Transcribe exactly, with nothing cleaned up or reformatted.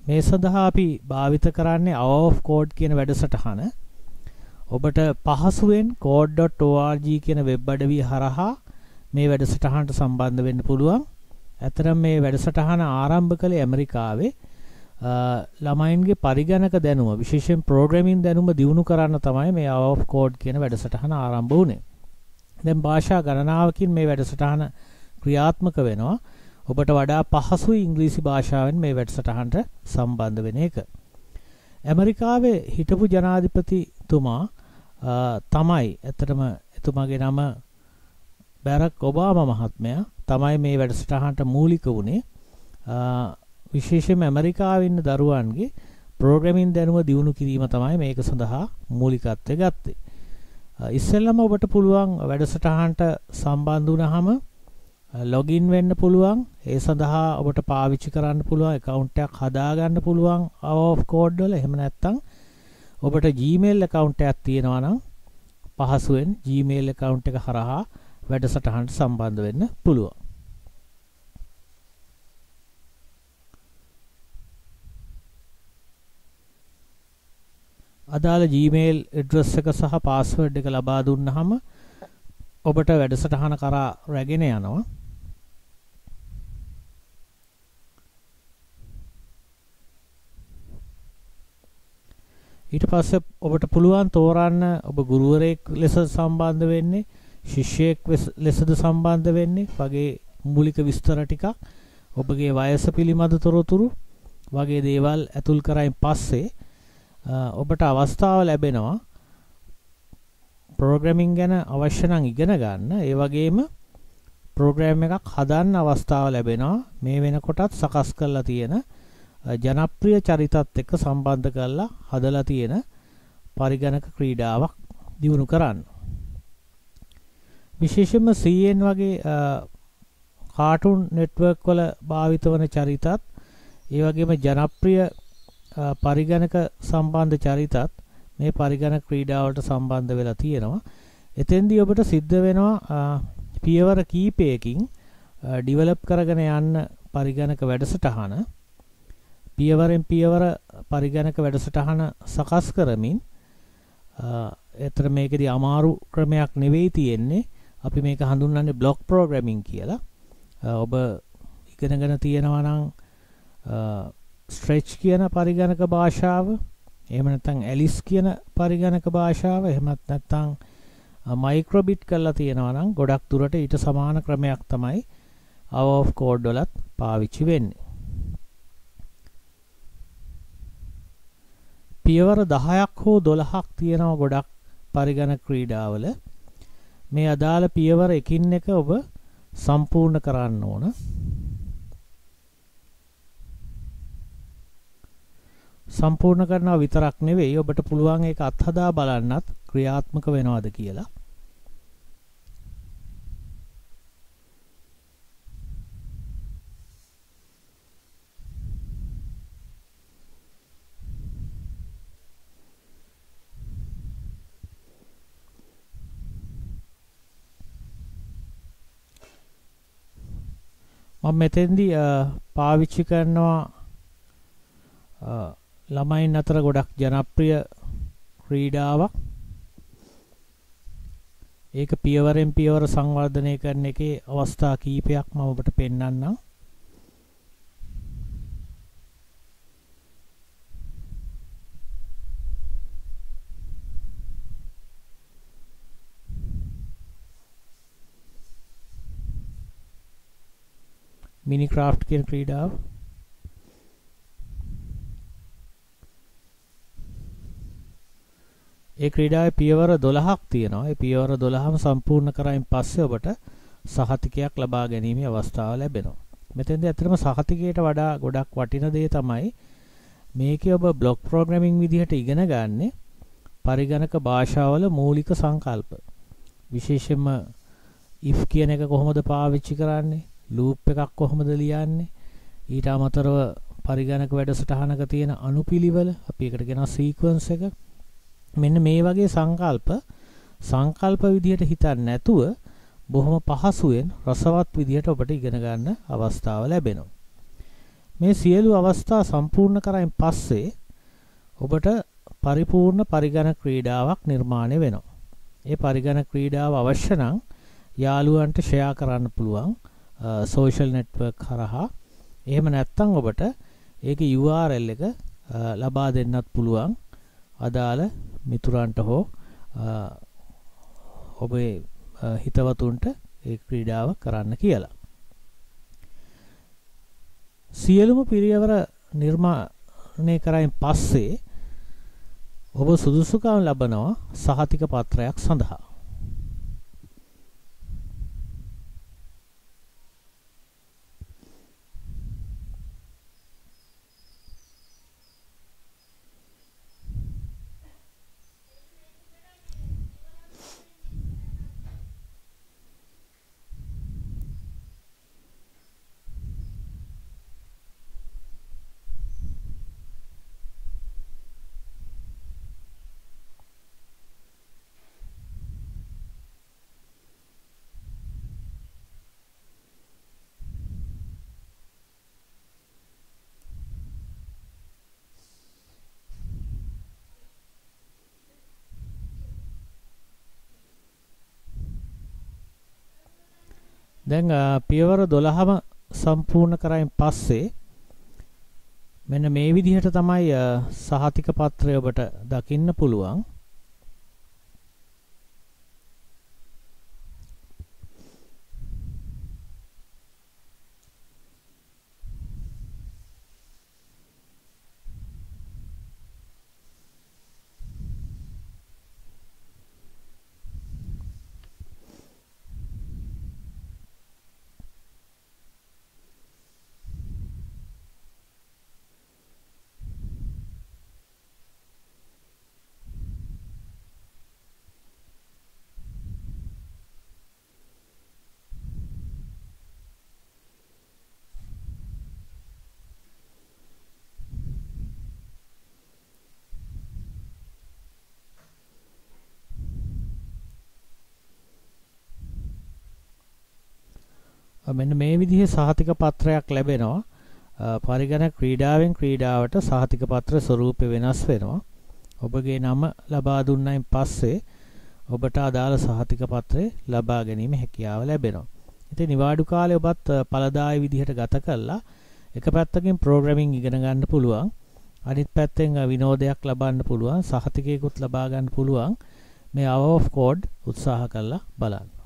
මේ සඳහා අපි භාවිත කරන්නේ hour of code කියන වැඩසටහන. ඔබට පහසුවෙන් code dot org කියන වෙබ් අඩවිය හරහා මේ වැඩසටහනට සම්බන්ධ වෙන්න පුළුවන්. ඇතරම් මේ වැඩසටහන ආරම්භ කළේ ඇමරිකාවේ ළමයින්ගේ පරිගණක දැනුම විශේෂයෙන් ප්‍රෝග්‍රෑමින් දැනුම දියුණු කරන්න තමයි මේ hour of code කියන වැඩසටහන ආරම්භ වුණේ. දැන් භාෂා ගණනාවකින් මේ වැඩසටහන ක්‍රියාත්මක වෙනවා. ඔබට වඩා පහසුයි ඉංග්‍රීසි භාෂාවෙන් මේ වැඩසටහනට සම්බන්ධ වෙන එක. ඇමරිකාවේ හිටපු ජනාධිපතිතුමා තමයි ඇත්තටම එතුමාගේ නම බැරක් ඔබාමා මහත්මයා තමයි මේ වැඩසටහනට මූලික වුණේ. විශේෂයෙන්ම ඇමරිකාවේ ඉන්න දරුවන්ගේ ප්‍රෝග්‍රෑමින් දැනුම දියුණු කිරීම තමයි මේක සඳහා මූලිකත්වය ගත්තේ. ඉස්සෙල්ලම ඔබට පුළුවන් වැඩසටහනට සම්බන්ධ වුණාම ලොගින් වෙන්න පුළුවන්. ඒ සඳහා ඔබට පාවිච්චි කරන්න පුළුවන් account එකක් හදාගන්න පුළුවන් hour of code වල. එහෙම නැත්නම් ඔබට Gmail account එකක් තියෙනවා නම් පහසුවෙන් Gmail account එක හරහා වැඩසටහනට සම්බන්ධ වෙන්න පුළුවන්. අදාළ Gmail address එක සහ password එක ලබා දුන්නාම ඔබට වැඩසටහන කරා රැගෙන යනවා. ඊට පස්සේ ඔබට පුළුවන් තෝරන්න ඔබ ගුරුවරයෙක් ලෙස සම්බන්ධ වෙන්නේ, ශිෂ්‍යයෙක් ලෙසද සම්බන්ධ වෙන්නේ වගේ මූලික විස්තර ටිකක්, ඔබගේ වයස පිළිබඳ තොරතුරු වගේ දේවල් ඇතුල් කරයින් පස්සේ ඔබට අවස්ථාව ලැබෙනවා ප්‍රෝග්‍රෑමින් ගැන අවශ්‍ය නම් ඉගෙන ගන්න. ඒ වගේම ප්‍රෝග්‍රෑම් එකක් හදන්න අවස්ථාව ලැබෙනවා. මේ වෙනකොටත් සකස් කරලා තියෙන ජනප්‍රිය චරිතත් එක්ක සම්බන්ධ කරලා හදලා තියෙන පරිගණක ක්‍රීඩාවක් දියුණු කරන්න. විශේෂයෙන්ම C N වගේ කාටුන් නෙට්වර්ක් වල භාවිත වන චරිතත්, ඒ වගේම ජනප්‍රිය පරිගණක සම්බන්ධ චරිතත් මේ පරිගණක ක්‍රීඩාවලට සම්බන්ධ වෙලා තියෙනවා. එතෙන්දී ඔබට සිද්ධ වෙනවා පියවර කීපයකින් ඩිවෙලොප් කරගෙන යන්න පරිගණක වැඩසටහන. පියවරෙන් පියවර පරිගණක වැඩසටහන සකස් කරමින් ඒතර මේකේදී අමාරු ක්‍රමයක් නෙවෙයි තියෙන්නේ. අපි මේක හඳුන්වන්නේ බ්ලොක් ප්‍රෝග්‍රෑමින් කියලා. ඔබ ඉගෙනගෙන තියෙනවා නම් ස්ට්‍රෙච් කියන පරිගණක භාෂාව, එහෙම නැත්නම් ඇලිස් කියන පරිගණක භාෂාව, එහෙමත් නැත්නම් මයික්‍රොබිට් කරලා තියෙනවා නම් ගොඩක් දුරට ඊට සමාන ක්‍රමයක් තමයි hour of code වලත් පාවිච්චි වෙන්නේ. පියවර දහයක් හෝ දොළහක් තියෙනවා ගොඩක් පරිගණක ක්‍රීඩාවල. මේ අදාළ පියවර එකින් එක ඔබ සම්පූර්ණ කරන්න ඕන. සම්පූර්ණ කරනවා විතරක් නෙවෙයි, ඔබට පුළුවන් ඒක අත්හදා බලන්නත් ක්‍රියාත්මක වෙනවද කියලා. මම මෙතෙන්දී පාවිච්චි කරනවා ළමයින් අතර ගොඩක් ජනප්‍රිය ක්‍රීඩාවක්. ඒක පියවරෙන් පියවර සංවර්ධනය කරන එකේ අවස්ථා කීපයක් මම ඔබට පෙන්වන්නම්. මිනික්‍රාෆ්ට් කියන ක්‍රීඩාව. ඒ ක්‍රීඩාවේ පියවර දොළහක් තියෙනවා. ඒ පියවර දොළහම සම්පූර්ණ කරායින් පස්සේ ඔබට සහතිකයක් ලබා ගැනීමේ අවස්ථාව ලැබෙනවා. මෙතෙන්දී ඇත්තටම සහතිකයට වඩා ගොඩක් වටින දේ තමයි මේකේ ඔබ බ්ලොක් ප්‍රෝග්‍රෑමින් විදිහට ඉගෙන ගන්නේ පරිගණක භාෂාවල මූලික සංකල්ප. විශේෂයෙන්ම if කියන එක කොහොමද පාවිච්චි කරන්නේ, loop එකක් කොහොමද ලියන්නේ, ඊට අමතරව පරිගණක වැඩසටහනක තියෙන අනුපිළිවෙල, අපි ඒකට කියනවා සීක්වන්ස් එක. මෙන්න මේ වගේ සංකල්ප සංකල්ප විදිහට හිතන්නේ නැතුව බොහොම පහසුවෙන් රසවත් විදිහට ඔබට ඉගෙන ගන්න අවස්ථාව ලැබෙනවා. මේ සියලු අවස්ථා සම්පූර්ණ කරයින් පස්සේ ඔබට පරිපූර්ණ පරිගණක ක්‍රීඩාවක් නිර්මාණය වෙනවා. ඒ පරිගණක ක්‍රීඩාව අවශ්‍ය නම් යාළුවන්ට ෂෙයා කරන්න පුළුවන් සෝෂල් නෙට්වර්ක් හරහා. එහෙම නැත්නම් ඔබට ඒකේ U R L එක ලබා දෙන්නත් පුළුවන් අදාළ මිතුරන්ට හෝ ඔබේ හිතවතුන්ට ඒ ක්‍රීඩාව කරන්න කියලා. සියලුම පිරියවර නිර්මාණය කරයින් පස්සේ ඔබ සුදුසුකම් ලබනවා සහතික පත්‍රයක් සඳහා. දැන් පියවර දොළහම සම්පූර්ණ කරයින් පස්සේ මෙන්න මේ විදිහට තමයි සහතික පත්‍රය ඔබට දකින්න පුළුවන්. මෙන්න මේ විදිහේ සහතික පත්‍රයක් ලැබෙනවා. පරිගණක ක්‍රීඩාවෙන් ක්‍රීඩාවට සහතික පත්‍ර ස්වරූපය වෙනස් වෙනවා. ඔබගේ නම ලබා දුන්නයින් පස්සේ ඔබට අදාළ සහතික පත්‍රය ලබා ගැනීම හැකියාව ලැබෙනවා. ඉතින් නිවාඩු කාලේ ඔබත් පළදායි විදිහට ගත කළා එක පැත්තකින් ප්‍රෝග්‍රෑමින් ඉගෙන ගන්න පුළුවන්. අනිත් පැත්තෙන් විනෝදයක් ලබන්න පුළුවන්. සහතිකයකුත් ලබා ගන්න පුළුවන්. මේ hour of code උත්සාහ කරලා බලන්න.